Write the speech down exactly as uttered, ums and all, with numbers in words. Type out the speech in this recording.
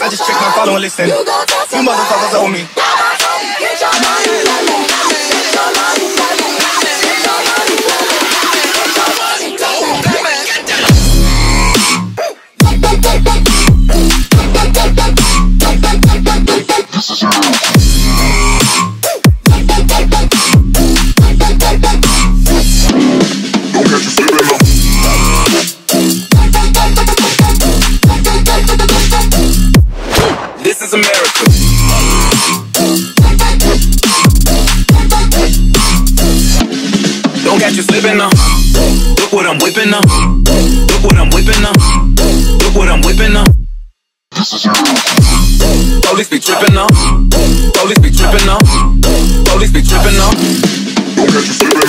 I just check my follow and listen. You motherfuckers owe me. Get your money, get your money, get your money, get your This is America. Don't catch you slipping now. Look what I'm whipping now. Look what I'm whipping now. Look what I'm whipping now. Police be tripping now. Police be tripping now. Police be tripping now. Don't catch you slipping.